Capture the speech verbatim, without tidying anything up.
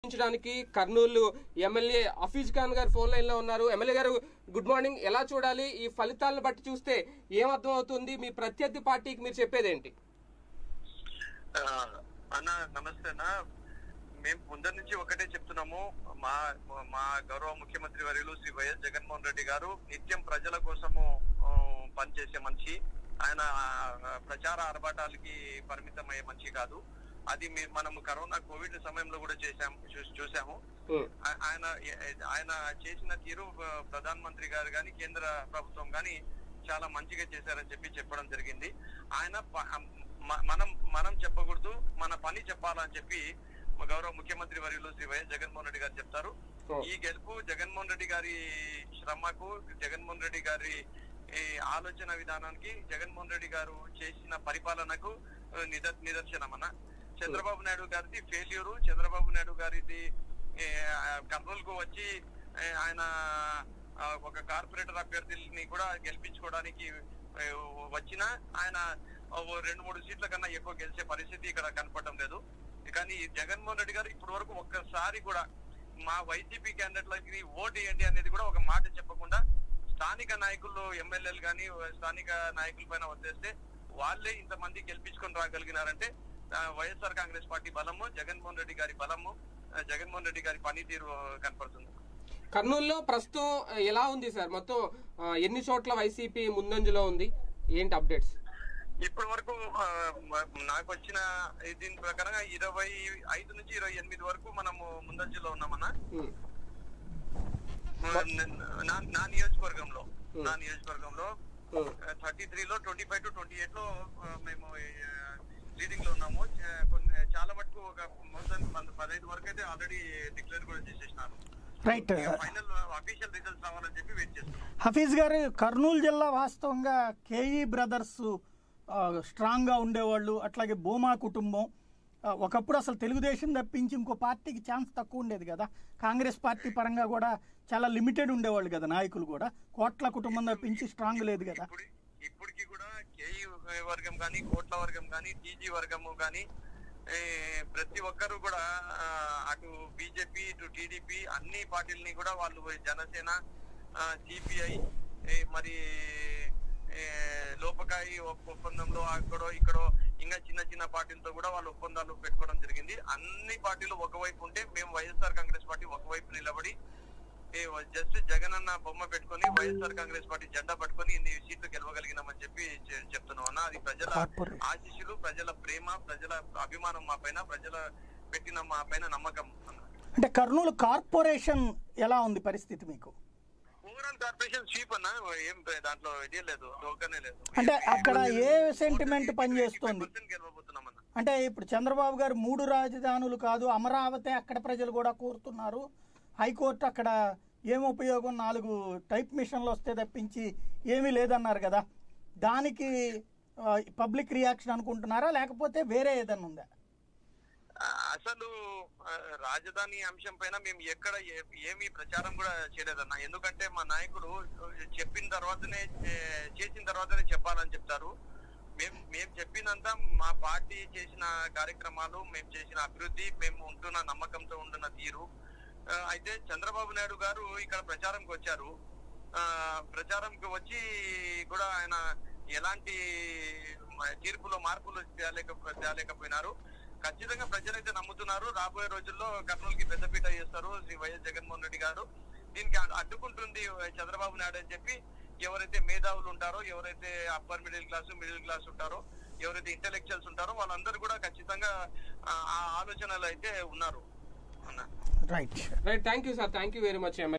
చర్చించడానికి కర్నూలు ఎమ్మెల్యే హఫీజ్ ఖాన్ గారు phone line లో ఉన్నారు. ఎమ్మెల్యే గారు గుడ్ మార్నింగ్. ఎలా చూడాలి ఈ ఫలితాలను బట్టి చూస్తే ఏమర్థం అవుతుంది? మీ ప్రత్యర్థి పార్టీకి మీరు చెప్పేదేంటి? అన్న నమస్తే అన్న. మేము ముందరి నుంచి ఒకటే చెప్తున్నాము, మా మా గౌరవ ముఖ్యమంత్రి వర్యులు శ్రీ వైఎస్ జగన్మోహన్ రెడ్డి గారు నిత్యం ప్రజల కోసము పనిచేసే మనిషి. ఆయన ప్రచార ఆర్భాటాలకి పరిమితమయ్యే మనిషి కాదు. అది మనం కరోనా కోవిడ్ సమయంలో కూడా చేసాము చూసాము ఆయన ఆయన చేసిన తీరు ప్రధాన మంత్రి గారు కానీ కేంద్ర ప్రభుత్వం కానీ చాలా మంచిగా చేశారని చెప్పి చెప్పడం జరిగింది. ఆయన మనం మనం చెప్పకూడదు, మన పని చెప్పాలని చెప్పి గౌరవ ముఖ్యమంత్రి వర్యులు శ్రీ వైఎస్ జగన్మోహన్ రెడ్డి గారు చెప్తారు. ఈ గెలుపు జగన్మోహన్ రెడ్డి గారి శ్రమకు, జగన్మోహన్ రెడ్డి గారి ఆలోచన విధానానికి, జగన్మోహన్ రెడ్డి గారు చేసిన పరిపాలనకు నిద నిదర్శనం అన్న. చంద్రబాబు నాయుడు గారిది ఫెయిల్యూరు. చంద్రబాబు నాయుడు గారిది కర్నూలు కు వచ్చి ఆయన ఒక కార్పొరేటర్ అభ్యర్థుల్ని కూడా గెలిపించుకోవడానికి వచ్చిన ఆయన రెండు మూడు సీట్ల కన్నా ఎక్కువ గెలిచే పరిస్థితి ఇక్కడ కనపడడం లేదు. కానీ జగన్మోహన్ రెడ్డి గారు ఇప్పటి వరకు ఒక్కసారి కూడా మా వైసీపీ క్యాండిడేట్లకి ఓటు వేయండి అనేది కూడా ఒక మాట చెప్పకుండా స్థానిక నాయకులు ఎమ్మెల్యేలు కానీ స్థానిక నాయకుల పైన వదిలేస్తే వాళ్ళే ఇంతమంది గెలిపించుకొని రాగలిగినారంటే వైఎస్ఆర్ కాంగ్రెస్ పార్టీ బలము, జగన్మోహన్ రెడ్డి గారి బలము, జగన్మోహన్ రెడ్డి గారి పనితీరు కనపడుతుంది. కర్నూలులో ప్రస్తుతం ఎలా ఉంది సార్? మొత్తం ఎన్ని చోట్ల వైసీపీ ముందంజలో ఉంది? ఏంటి అప్డేట్స్? ఇప్పటి వరకు నాకు వచ్చిన దీని ప్రకారంగా ఇరవై ఐదు నుంచి ఇరవై ఎనిమిది వరకు మనము ముందంజలో ఉన్నామన్నా. నా నియోజకవర్గంలో నా నియోజకవర్గంలో థర్టీ త్రీ లో twenty five to twenty eight లో మేము లీడింగ్ లో ఉన్నాము. కొన్ని చాలా మటుకు ఒక పదహైదు వరకు అయితే ఆల్రెడీ డిక్లేర్ కూడా చేసేసినారు. రైట్, ఫైనల్ అఫీషియల్ రిజల్ట్స్ రావాలని చెప్పి వెయిట్ చేస్తున్నాం. హఫీజ్ గారు, కర్నూలు జిల్లా వాస్తవంగా కేఈ బ్రదర్స్ స్ట్రాంగ్ గా ఉండేవాళ్ళు, అట్లాగే బోమా కుటుంబం ఒకప్పుడు అసలు తెలుగుదేశం తప్పించి ఇంకో పార్టీకి ఛాన్స్ తక్కువ ఉండేది కదా. కాంగ్రెస్ పార్టీ పరంగా కూడా చాలా లిమిటెడ్ ఉండేవాళ్ళు కదా నాయకులు కూడా. కోట్ల కుటుంబం తప్పించి స్ట్రాంగ్ లేదు కదా. ఇప్పటికి కూడా కేఈ వర్గం కానీ, కోట్ల వర్గం కానీ, టీజీ వర్గము కానీ ప్రతి ఒక్కరు కూడా అటు బీజేపీ ఇటు టీడీపీ అన్ని పార్టీలని కూడా వాళ్ళు జనసేన, సిపిఐ, మరి లోపకాయి ఒప్పందంలో అక్కడో ఇక్కడో ఇంకా చిన్న చిన్న పార్టీలతో కూడా వాళ్ళు ఒప్పందాలు పెట్టుకోవడం జరిగింది. అన్ని పార్టీలు ఒకవైపు ఉంటే మేము వైఎస్ఆర్ కాంగ్రెస్ పార్టీ ఒకవైపు నిలబడి జస్ట్ జగన్ అన్న బొమ్మ పెట్టుకుని వైఎస్ఆర్ కాంగ్రెస్ పార్టీ జెండా పట్టుకుని ఇన్ని సీట్లు గెలవగలిగినామని చెప్పి చెప్తున్నాం అన్న. అది ప్రజల ఆశీస్సులు, ప్రజల ప్రేమ, ప్రజల అభిమానం మా పైన, ప్రజల పెట్టిన మా పైన నమ్మకం అన్న. అంటే కర్నూలు కార్పొరేషన్ ఎలా ఉంది పరిస్థితి మీకు? ఓవరాల్ కార్పొరేషన్ చీప్ అన్న, ఏం దాంట్లో ఇదే లేదు, లోకనే లేదు. అంటే అక్కడ ఏ సెంటిమెంట్ పనిచేస్తుంది? అంటే ఇప్పుడు చంద్రబాబు గారు మూడు రాజధానులు కాదు అమరావతి అక్కడ ప్రజలు కూడా కోరుతున్నారు. హైకోర్టు అక్కడ ఏం ఉపయోగం, నాలుగు టైప్ మిషన్లు వస్తే తప్పించి ఏమీ లేదన్నారు కదా. దానికి పబ్లిక్ రియాక్షన్ అనుకుంటున్నారా లేకపోతే వేరే ఏదన్నా ఉందా? అసలు రాజధాని అంశం పైన మేము ఎక్కడ ఏమీ ప్రచారం కూడా చేయలేదన్న. ఎందుకంటే మా నాయకుడు చెప్పిన తర్వాతనే చేసిన తర్వాతనే చెప్పాలని చెప్తారు. మేము మేము చెప్పినంత మా పార్టీ చేసిన కార్యక్రమాలు, మేము చేసిన అభివృద్ధి, మేము ఉంటున్న నమ్మకంతో ఉంటున్న తీరు. అయితే చంద్రబాబు నాయుడు గారు ఇక్కడ ప్రచారంకి వచ్చారు. ప్రచారంకి వచ్చి కూడా ఆయన ఎలాంటి తీర్పులో మార్పులు తేలేక తేలేకపోయినారు. ఖచ్చితంగా ప్రజలైతే నమ్ముతున్నారు. రాబోయే రోజుల్లో కర్నూలుకి పెద్దపీట చేస్తారు శ్రీ వైఎస్ జగన్మోహన్ రెడ్డి గారు. దీనికి అడ్డుకుంటుంది చంద్రబాబు నాయుడు అని చెప్పి ఎవరైతే మేధావులు ఉంటారో, ఎవరైతే upper middle class middle class ఉంటారో, ఎవరైతే ఇంటెలెక్చువల్స్ ఉంటారో వాళ్ళందరూ కూడా ఖచ్చితంగా ఆ ఆలోచనలు అయితే ఉన్నారు అన్న. Right right thank you sir, thank you very much.